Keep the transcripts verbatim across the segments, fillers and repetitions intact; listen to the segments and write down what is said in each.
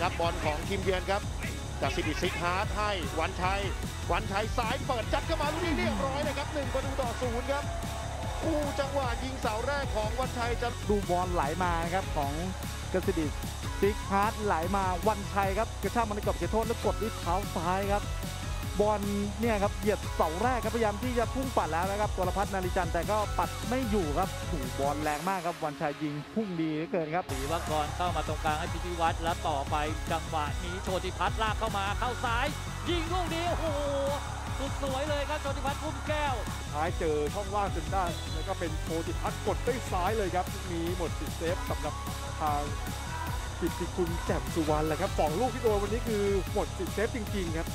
รับบอลของทีมเยือนครับจากซิติซิกฮาร์ดให้วันชัยวันชัยซ้ายเปิดจัดเข้ามาลูกนี้เรียบร้อยเลยครับหนึ่งประตูต่อศูนย์ครับคู่จังหวะยิงเสาแรกของวันชัยจะดูบอลไหลมาครับของกสิดิซิกฮาร์ดไหลมาวันชัยครับกระชากมันในกรอบเขตโทษแล้วกดด้วยเท้าซ้ายครับบอลเนี่ยครับเหยียดเสาแรกครับพยายามที่จะพุ่งปัดแล้วนะครับกรพัฒน์นาริจันทร์แต่ก็ปัดไม่อยู่ครับถูกบอลแรงมากครับวันชัยยิงพุ่งดีเหลือเกินครับศรีวกรเข้ามาตรงกลางให้พิธีวัฒน์แล้วต่อไปจังหวะนี้โชติพัฒน์ลากเข้ามาเข้าซ้ายยิงลูกนี้โอ้โหสุดสวยเลยครับโชติพัฒน์พุ่มแก้วท้ายเจอช่องว่างจนได้แล้วก็เป็นโชติพัฒน์กดด้วยซ้ายเลยครับมีหมดสิทธิ์เซฟสำหรับทางกิตติคุณแจ่มสุวรรณแหละครับสองลูกที่โดนวันนี้คือหมดสิทธิ์เซฟจริงๆครับ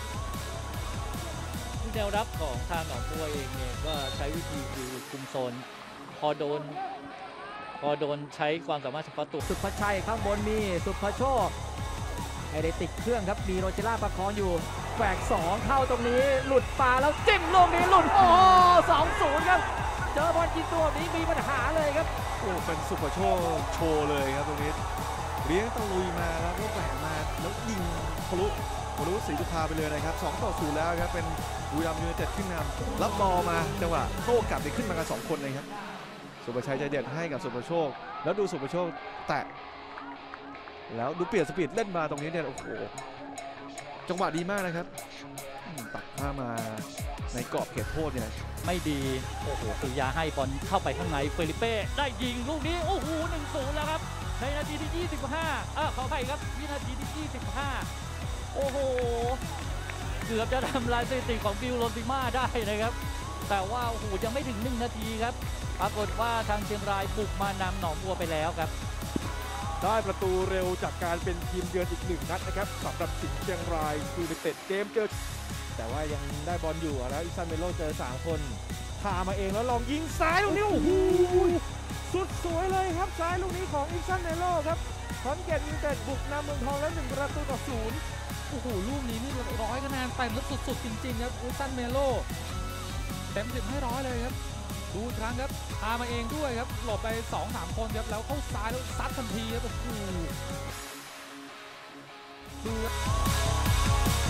แนวรับของทางหนองบัวเองเนี่ยก็ใช้วิธีคือคุมโซนพอโดนพอโดนใช้ความสามารถเฉพาะตัวสุภชัยข้างบนมีสุภโชคไอเดติกเครื่องครับมีโรเจล่าประคองอยู่แฝกสองเข้าตรงนี้หลุดปาแล้วจิ้มลูกนี้หลุดโอ้สองศูนย์ครับเจอบอลกินตัวนี้มีปัญหาเลยครับโอ้เป็นสุภโชคโชว์เลยครับตรงนี้เลี้ยงตะลุยมาแล้วก็แหวกมาแล้วยิงทะลุทะลุศรีสุภาไปเลยนะครับสองต่อศูนย์แล้วครับเป็นบุรีรัมย์ยูไนเต็ดขึ้นนำรับบอลมาจังหวะโต้กลับไปขึ้นมากันสองคนเลยครับสุภชัยใจเด็ดให้กับสุภโชคแล้วดูสุภโชคแตะแล้วดูเปลี่ยนสปีดเล่นมาตรงนี้เนี่ยโอ้โหจังหวะดีมากนะครับตัดผ้ามาในกรอบเขตโทษเนี่ยไม่ดีโอ้โหสุริยาให้บอลเข้าไปข้างในเฟลิเป้ได้ยิงลูกนี้โอ้โหหนึ่งศูนย์แล้วครับในนาทีที่ยี่สิบห้าอ่ะขออภัยครับวินาทีที่ยี่สิบห้าโอ้โหเกือบจะทำลายสถิติของบิลโรซิม่าได้นะครับแต่ว่าโอ้โหยังไม่ถึงหนึ่งนาทีครับปรากฏว่าทางเชียงรายบุกมานำหนองบัวไปแล้วครับได้ประตูเร็วจากการเป็นทีมเยือนอีกหนึ่งนัดนะครับสำหรับสิงห์เชียงรายยูไนเต็ดเกมเจอแต่ว่ายังได้บอลอยู่แล้วอิซันเมโลเจอสามคนพามาเองแล้วลองยิงซ้ายลูกนี้โอ้โหสุดสวยเลยครับซ้ายลูกนี้ของอิซันเมโลครับขอนแก่นยูไนเต็ดบุกนำเมืองทองแล้วหนึ่งประตูต่อศูนย์โอ้โหลูกนี้นี่ร้อยคะแนนเต็มแล้วสุดๆจริงๆครับอิซันเมโลเต็มสิบให้ร้อยเลยครับดูครั้งครับพามาเองด้วยครับหลบไป สองสาม คนครับแล้วเข้าซ้ายแล้วซัดทันทีครับโอ้โหดู